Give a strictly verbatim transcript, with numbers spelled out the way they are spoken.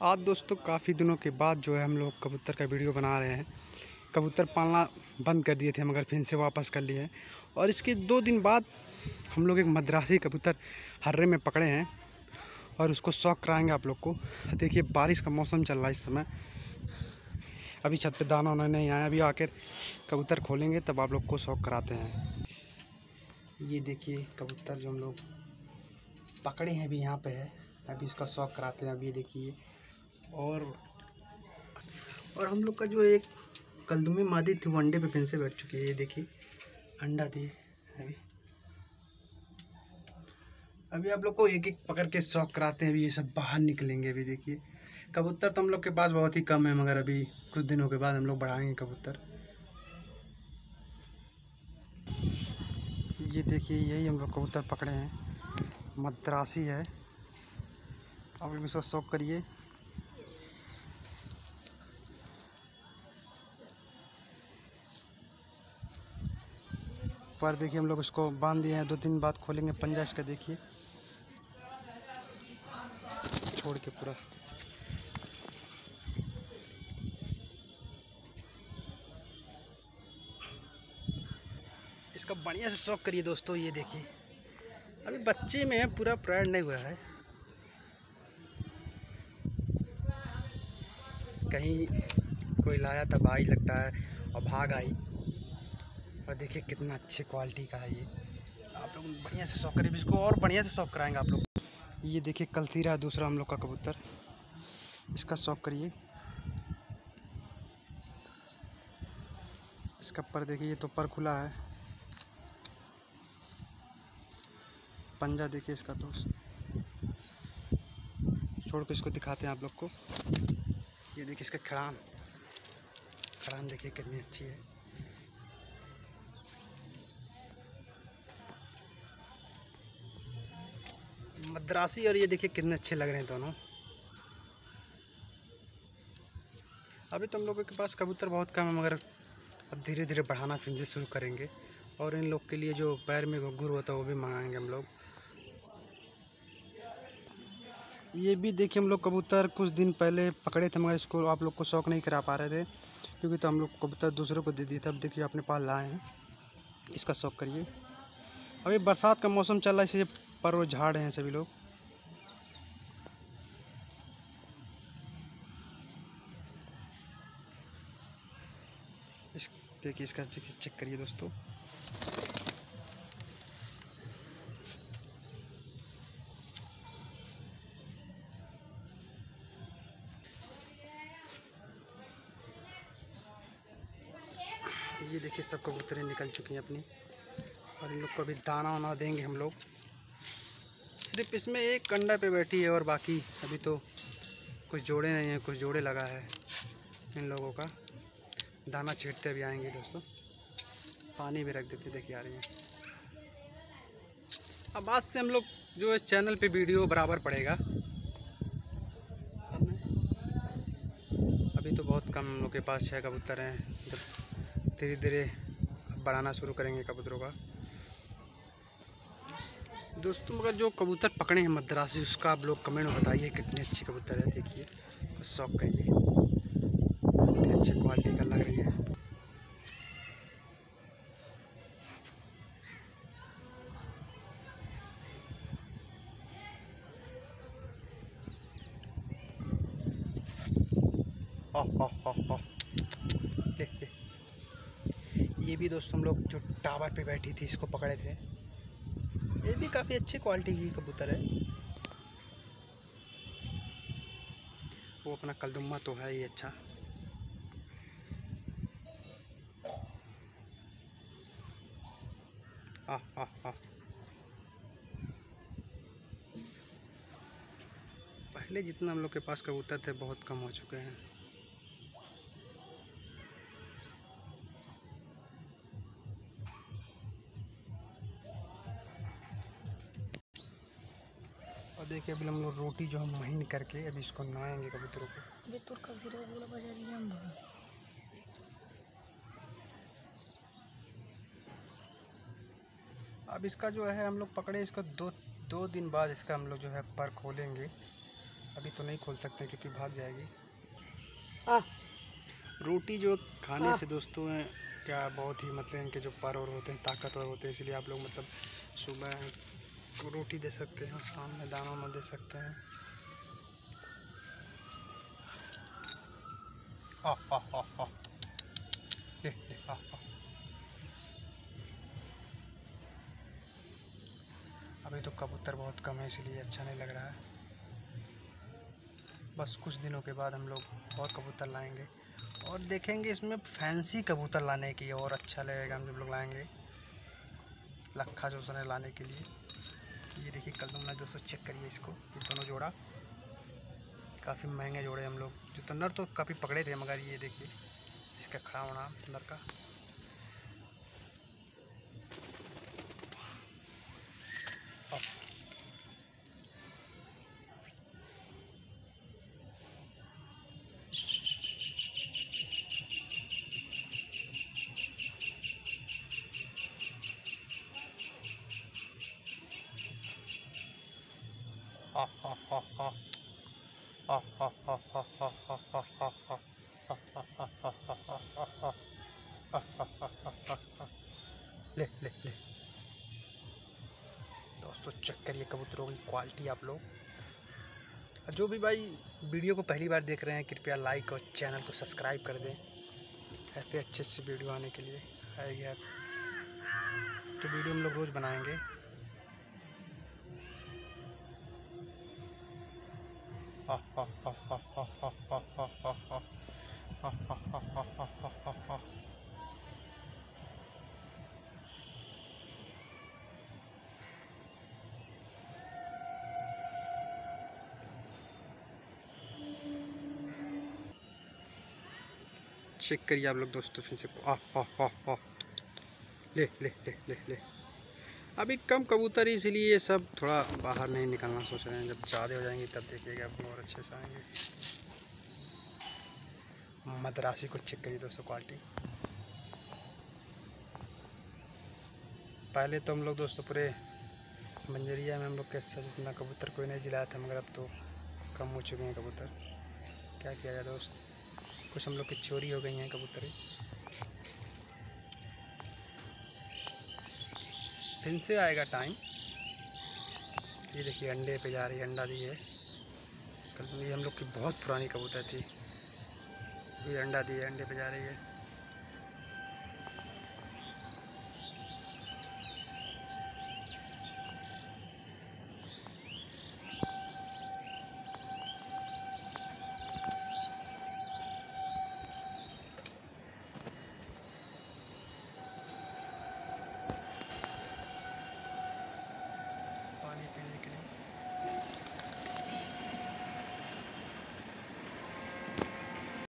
आज दोस्तों काफ़ी दिनों के बाद जो है हम लोग कबूतर का वीडियो बना रहे हैं। कबूतर पालना बंद कर दिए थे मगर फिर से वापस कर लिए हैं और इसके दो दिन बाद हम लोग एक मद्रासी कबूतर हर्रे में पकड़े हैं और उसको शौक कराएंगे आप लोग को। देखिए बारिश का मौसम चल रहा है इस समय, अभी छत पे दाना वाना नहीं आया, अभी आकर कबूतर खोलेंगे तब आप लोग को शौक कराते हैं। ये देखिए कबूतर जो हम लोग पकड़े हैं अभी यहाँ पे है, अभी इसका शौक कराते हैं। अभी ये देखिए और और हम लोग का जो एक कलदुमी मादी थी वो अंडे पे फिर से बैठ चुकी है। ये देखिए अंडा दिए अभी अभी आप लोग को एक एक पकड़ के शौक कराते हैं। अभी ये सब बाहर निकलेंगे। अभी देखिए कबूतर तो हम लोग के पास बहुत ही कम है मगर अभी कुछ दिनों के बाद हम लोग बढ़ाएंगे कबूतर। ये देखिए यही हम लोग कबूतर पकड़े हैं, मद्रासी है। आप लोग इसका शौक करिए। पर देखिए हम लोग इसको बांध दिए हैं, दो दिन बाद खोलेंगे पंजा इसका। देखिए छोड़ के पूरा इसका बढ़िया से शौक करिए दोस्तों। ये देखिए अभी बच्चे में है, पूरा प्रायर नहीं हुआ है। कहीं कोई लाया था भाई लगता है और भाग आई। और देखिए कितना अच्छे क्वालिटी का है ये। आप लोग बढ़िया से शौक करिए, इसको और बढ़िया से शौक कराएंगे आप लोग। ये देखिए कलतीरा दूसरा हम लोग का कबूतर, इसका शौक करिए। इसका पर देखिए ये तो पर खुला है, पंजा देखिए इसका। तो छोड़ के इसको दिखाते हैं आप लोग को। ये देखिए इसका खड़ान खड़ान देखिए कितनी अच्छी है। मद्रासी और ये देखिए कितने अच्छे लग रहे हैं दोनों। अभी तो हम लोगों के पास कबूतर बहुत कम है मगर अब धीरे धीरे बढ़ाना फिर से शुरू करेंगे और इन लोग के लिए जो पैर में घुंघरू होता है वो भी मंगाएंगे हम लोग। ये भी देखिए हम लोग कबूतर कुछ दिन पहले पकड़े थे मगर इसको आप लोग को शौक नहीं करा पा रहे थे क्योंकि तो हम लोग कबूतर दूसरों को दे दिए थे। अब देखिए अपने पास लाए हैं, इसका शौक करिए। अभी बरसात का मौसम चल रहा है इसलिए पर वो झाड़ हैं सभी लोग। इस देखिए इसका चेक करिए दोस्तों। ये देखिए सब कबूतरें निकल चुकी हैं अपनी और इन लोग को अभी दाना वाना देंगे हम लोग। सिर्फ इसमें एक कंडा पे बैठी है और बाकी अभी तो कुछ जोड़े नहीं हैं, कुछ जोड़े लगा है इन लोगों का। दाना छींटते अभी आएंगे दोस्तों, पानी भी रख देते। देखिए आ रही है। अब आज से हम लोग जो इस चैनल पे वीडियो बराबर पड़ेगा। अभी तो बहुत कम हम लोग के पास छः कबूतर हैं, धीरे धीरे बढ़ाना शुरू करेंगे कबूतरों का दोस्तों। मगर जो कबूतर पकड़े हैं मद्रासी उसका आप लोग कमेंट में बताइए कितनी अच्छी कबूतर है। देखिए शौक करिए, बहुत ही अच्छी क्वालिटी का लग रही है। ओह ओह ओह ओह ले ले। ये भी दोस्तों हम लोग जो टावर पे बैठी थी इसको पकड़े थे। ये भी काफ़ी अच्छी क्वालिटी की कबूतर है। वो अपना कलदुम्मा तो है ही अच्छा। आह आह आह पहले जितना हम लोग के पास कबूतर थे बहुत कम हो चुके हैं। और देखिए अभी हम लोग रोटी जो हम महीन करके अभी इसको नहाएंगे कबूतरों को। अब इसका जो है हम लोग पकड़े इसको दो दो दिन बाद इसका हम लोग जो है पर खोलेंगे अभी तो नहीं खोल सकते क्योंकि भाग जाएगी। आ, रोटी जो खाने से दोस्तों क्या बहुत ही मतलब इनके जो पर और होते हैं ताकतवर होते हैं, इसलिए आप लोग मतलब सुबह रोटी दे सकते हैं और शाम में दाना में दे सकते हैं। आ, आ, आ, आ। ले, ले, आ, आ। अभी तो कबूतर बहुत कम है इसलिए अच्छा नहीं लग रहा है। बस कुछ दिनों के बाद हम लोग और कबूतर लाएंगे और देखेंगे इसमें फैंसी कबूतर लाने की और अच्छा लगेगा। हम जब लोग लाएंगे लखा जोसने लाने के लिए। ये देखिए कल तुमने दोस्तों चेक करिए इसको, ये दोनों जोड़ा काफ़ी महंगे जोड़े हम लोग। जो तो नर तो काफ़ी पकड़े थे मगर ये देखिए इसका खड़ा होना नर का। Ha ha ha ha ha ha ha ha ha ha ha ha ha ले ले ले दोस्तों चेक करिए कबूतरों की क्वालिटी। आप लोग जो भी भाई वीडियो को पहली बार देख रहे हैं कृपया लाइक और चैनल को सब्सक्राइब कर दें ऐसे अच्छे अच्छे वीडियो आने के लिए है यार। तो वीडियो हम लोग रोज़ बनाएंगे। हा हा हा हा हा हा हा हा हा हा हा हा हा हा हा। चेक करिए आप लोग दोस्तों फिर से। आ हा हा हा ले ले ले ले ले। अभी कम कबूतर ही इसलिए ये सब थोड़ा बाहर नहीं निकलना सोच रहे हैं। जब ज़्यादा हो जाएंगे तब देखिएगा और अच्छे से आएंगे। मद्रासी को चेक करिए दोस्तों क्वालिटी। पहले तो हम लोग दोस्तों पूरे मंजरिया में हम लोग कैसे इतना कबूतर कोई नहीं जिलाया था, मगर अब तो कम हो चुके हैं कबूतर। क्या किया जाए दोस्त, कुछ हम लोग की चोरी हो गई हैं कबूतर। फिर से आएगा टाइम। ये देखिए अंडे पे जा रही है, अंडा दी है कल। ये हम लोग की बहुत पुरानी कबूतर थी, ये अंडा दी है, अंडे पे जा रही है।